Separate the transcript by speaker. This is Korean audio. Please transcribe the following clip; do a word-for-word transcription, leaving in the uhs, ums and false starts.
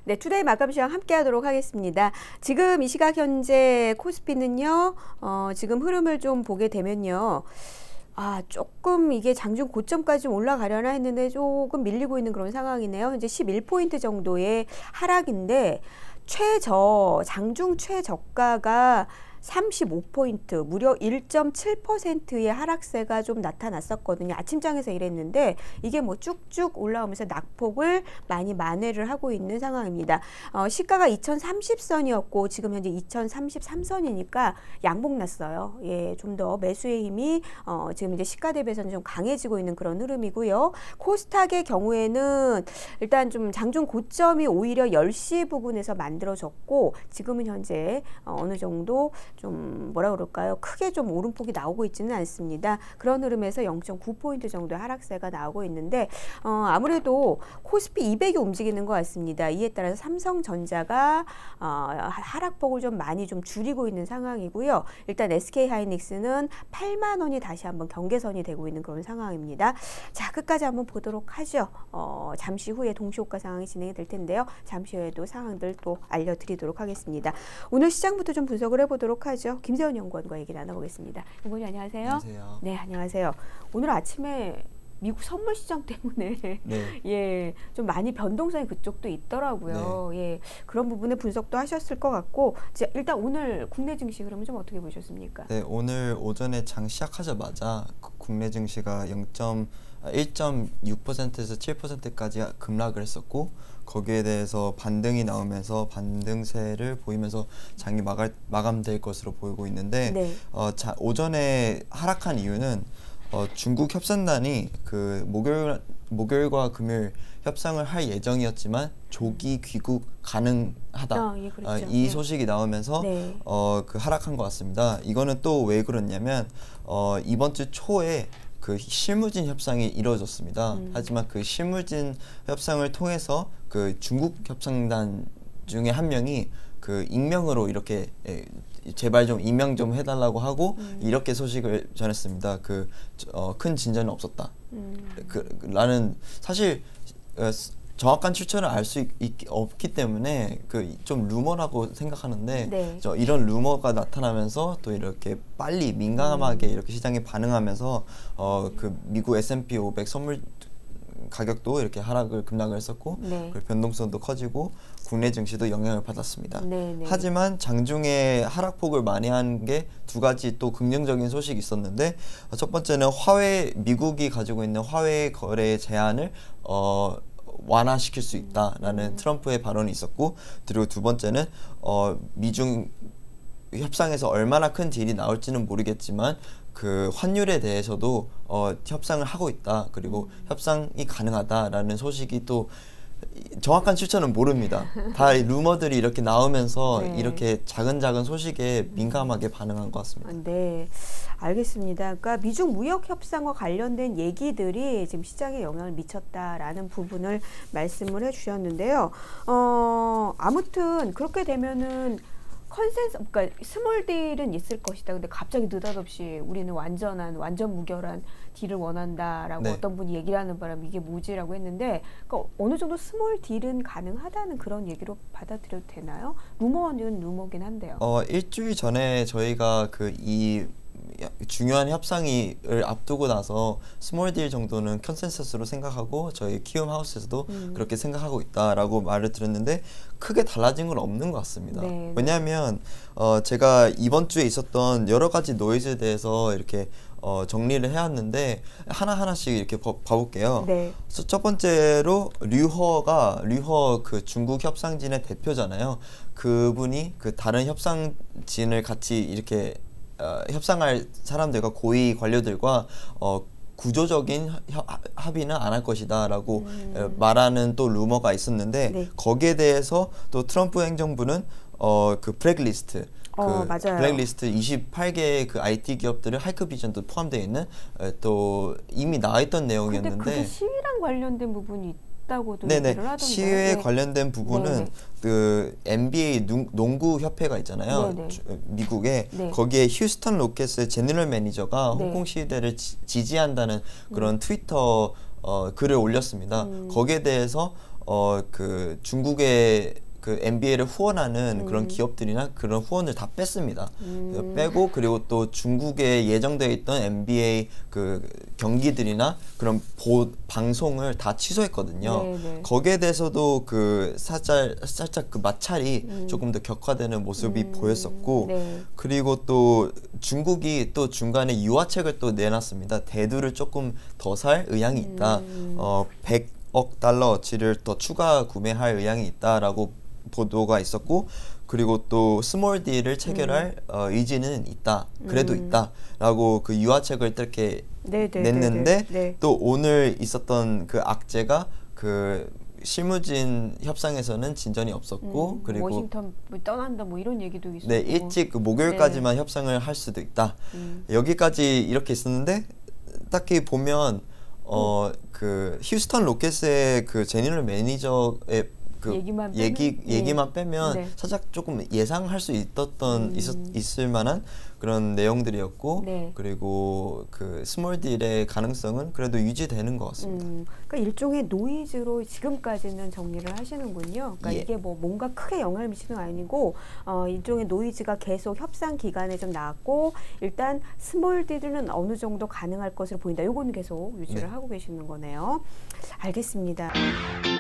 Speaker 1: 네, 투데이 마감 시황 함께 하도록 하겠습니다. 지금 이 시각 현재 코스피는요, 어, 지금 흐름을 좀 보게 되면요. 아, 조금 이게 장중 고점까지 올라가려나 했는데 조금 밀리고 있는 그런 상황이네요. 현재 십일 포인트 정도의 하락인데, 최저, 장중 최저가가 삼십오 포인트, 무려 일 점 칠 퍼센트의 하락세가 좀 나타났었거든요. 아침장에서 이랬는데 이게 뭐 쭉쭉 올라오면서 낙폭을 많이 만회를 하고 있는 상황입니다. 어, 시가가 이천삼십 선이었고 지금 현재 이천삼십삼 선이니까 양봉 났어요. 예, 좀 더 매수의 힘이 어, 지금 이제 시가 대비해서는 좀 강해지고 있는 그런 흐름이고요. 코스닥의 경우에는 일단 좀 장중 고점이 오히려 열 시 부근에서 만들어졌고 지금은 현재 어, 어느 정도 좀 뭐라 그럴까요? 크게 좀 오름폭이 나오고 있지는 않습니다. 그런 흐름에서 영 점 구 포인트 정도의 하락세가 나오고 있는데 어, 아무래도 코스피 이백이 움직이는 것 같습니다. 이에 따라서 삼성전자가 어, 하락폭을 좀 많이 좀 줄이고 있는 상황이고요. 일단 에스케이하이닉스는 팔만 원이 다시 한번 경계선이 되고 있는 그런 상황입니다. 자, 끝까지 한번 보도록 하죠. 어, 잠시 후에 동시호가 상황이 진행이 될 텐데요. 잠시 후에도 상황들 또 알려드리도록 하겠습니다. 오늘 시장부터 좀 분석을 해보도록 하죠. 김세원 연구원과 얘기 나눠보겠습니다. 연구원님 안녕하세요.
Speaker 2: 안녕하세요.
Speaker 1: 네, 안녕하세요. 오늘 아침에 미국 선물 시장 때문에
Speaker 2: 네.
Speaker 1: 예, 좀 많이 변동성이 그쪽도 있더라고요.
Speaker 2: 네.
Speaker 1: 예, 그런 부분에 분석도 하셨을 것 같고, 이제 일단 오늘 국내 증시 그러면 좀 어떻게 보셨습니까?
Speaker 2: 네, 오늘 오전에 장 시작하자마자 국내 증시가 일 점 육 퍼센트에서 칠 퍼센트까지 급락을 했었고 거기에 대해서 반등이 나오면서 반등세를 보이면서 장이 마갈, 마감될 것으로 보이고 있는데
Speaker 1: 네.
Speaker 2: 어, 자, 오전에 하락한 이유는 어, 중국 협상단이 그 목요일, 목요일과 금요일 협상을 할 예정이었지만 조기 귀국 가능하다.
Speaker 1: 아, 예, 그렇죠.
Speaker 2: 어, 이
Speaker 1: 네.
Speaker 2: 소식이 나오면서
Speaker 1: 네.
Speaker 2: 어, 그 하락한 것 같습니다. 이거는 또 왜 그렇냐면 어, 이번 주 초에 그 실무진 협상이 이루어졌습니다.
Speaker 1: 음.
Speaker 2: 하지만 그 실무진 협상을 통해서 그 중국 협상단 중에 한 명이 그 익명으로 이렇게 에, 제발 좀 임명 좀 해달라고 하고 음. 이렇게 소식을 전했습니다. 그 어, 큰 진전은 없었다. 음. 그 라는 사실 어, 정확한 출처를 알 수 없기 때문에 그 좀 루머라고 생각하는데
Speaker 1: 네.
Speaker 2: 저 이런 루머가 나타나면서 또 이렇게 빨리 민감하게
Speaker 1: 음.
Speaker 2: 이렇게 시장에 반응하면서 어, 그 미국 에스 앤 피 오백 선물 가격도 이렇게 하락을 급락을 했었고
Speaker 1: 네.
Speaker 2: 그 변동성도 커지고 국내 증시도 영향을 받았습니다.
Speaker 1: 네, 네.
Speaker 2: 하지만 장중에 하락폭을 많이 한 게 두 가지 또 긍정적인 소식이 있었는데 첫 번째는 화웨이 미국이 가지고 있는 화웨이 거래 제한을 어, 완화시킬 수 있다라는 음. 트럼프의 발언이 있었고 그리고 두 번째는 어, 미중 협상에서 얼마나 큰 딜이 나올지는 모르겠지만 그 환율에 대해서도 어, 협상을 하고 있다. 그리고 음. 협상이 가능하다라는 소식이 또 정확한 출처는 모릅니다. 다 루머들이 이렇게 나오면서
Speaker 1: 네.
Speaker 2: 이렇게 작은 작은 소식에 민감하게 반응한 것 같습니다.
Speaker 1: 네, 알겠습니다. 그러니까 미중 무역 협상과 관련된 얘기들이 지금 시장에 영향을 미쳤다라는 부분을 말씀을 해주셨는데요. 어, 아무튼 그렇게 되면은 컨센서, 그러니까 스몰 딜은 있을 것이다. 근데 갑자기 느닷없이 우리는 완전한, 완전 무결한 딜을 원한다라고 네. 어떤 분이 얘기를 하는 바람에 이게 뭐지라고 했는데, 그러니까 어느 정도 스몰 딜은 가능하다는 그런 얘기로 받아들여도 되나요? 루머는 루머긴 한데요.
Speaker 2: 어, 일주일 전에 저희가 그 이 중요한 협상을 앞두고 나서 스몰 딜 정도는 컨센서스로 생각하고 저희 키움 하우스에서도 음. 그렇게 생각하고 있다라고 말을 드렸는데 크게 달라진 건 없는 것 같습니다. 네. 왜냐하면 어, 제가 이번 주에 있었던 여러 가지 노이즈에 대해서 이렇게 어, 정리를 해왔는데 하나하나씩 이렇게 봐, 봐볼게요. 네. 첫 번째로 류허가 류허 그 중국 협상진의 대표잖아요. 그분이 그 다른 협상진을 같이 이렇게 어, 협상할 사람들과 고위 관료들과 어, 구조적인 협, 합의는 안 할 것이다 라고 음. 말하는 또 루머가 있었는데 네. 거기에 대해서 또 트럼프 행정부는 어, 그 블랙리스트
Speaker 1: 어,
Speaker 2: 그
Speaker 1: 맞아요.
Speaker 2: 블랙리스트 이십팔 개의 그 아이티 기업들을 하이크비전도 포함되어 있는 에, 또 이미 나와 있던 내용이었는데
Speaker 1: 근데 그게 시위랑 관련된 부분이 있다고도
Speaker 2: 네네.
Speaker 1: 얘기를 하던데
Speaker 2: 시위에
Speaker 1: 네.
Speaker 2: 관련된 부분은 네네. 그 엔비에이 농구 협회가 있잖아요. 주, 미국에 네. 거기에 휴스턴 로켓의 제너럴 매니저가 네. 홍콩 시위대를 지, 지지한다는 그런 음. 트위터 어, 글을 올렸습니다. 음. 거기에 대해서 어, 그 중국의 그 엔비에이를 후원하는
Speaker 1: 음.
Speaker 2: 그런 기업들이나 그런 후원을 다 뺐습니다.
Speaker 1: 음.
Speaker 2: 빼고 그리고 또 중국에 예정되어 있던 엔비에이 그 경기들이나 그런 보, 방송을 다 취소했거든요.
Speaker 1: 네네.
Speaker 2: 거기에 대해서도 그 살짝 살짝 그 마찰이
Speaker 1: 음.
Speaker 2: 조금 더 격화되는 모습이
Speaker 1: 음.
Speaker 2: 보였었고
Speaker 1: 네.
Speaker 2: 그리고 또 중국이 또 중간에 유화책을 또 내놨습니다. 대두를 조금 더 살 의향이 있다.
Speaker 1: 음.
Speaker 2: 어, 백억 달러어치를 더 추가 구매할 의향이 있다라고 보도가 있었고 그리고 또 스몰 딜을 체결할
Speaker 1: 음.
Speaker 2: 어, 의지는 있다. 그래도
Speaker 1: 음.
Speaker 2: 있다라고 그 유화책을 이렇게
Speaker 1: 네네네네.
Speaker 2: 냈는데
Speaker 1: 네.
Speaker 2: 또 오늘 있었던 그 악재가 그 실무진 협상에서는 진전이 없었고
Speaker 1: 음,
Speaker 2: 그리고
Speaker 1: 워싱턴 뭐 떠난다 뭐 이런 얘기도 있었고.
Speaker 2: 네 일찍 그 목요일까지만 협상을 할 수도 있다.
Speaker 1: 음.
Speaker 2: 여기까지 이렇게 있었는데 딱히 보면 어 그 휴스턴 로켓의 그 제니럴 매니저의 그
Speaker 1: 얘기만 빼면?
Speaker 2: 얘기
Speaker 1: 예.
Speaker 2: 얘기만 빼면
Speaker 1: 네.
Speaker 2: 살짝 조금 예상할 수 있었던
Speaker 1: 음.
Speaker 2: 있었, 있을 만한 그런 내용들이었고
Speaker 1: 네.
Speaker 2: 그리고 그 스몰 딜의 가능성은 그래도 유지되는 것 같습니다.
Speaker 1: 음, 그러니까 일종의 노이즈로 지금까지는 정리를 하시는군요. 그러니까
Speaker 2: 예.
Speaker 1: 이게 뭐 뭔가 크게 영향을 미치는 거 아니고 어, 일종의 노이즈가 계속 협상 기간에 좀 나왔고 일단 스몰 딜은 어느 정도 가능할 것으로 보인다. 요거는 계속 유지를
Speaker 2: 네.
Speaker 1: 하고 계시는 거네요. 알겠습니다.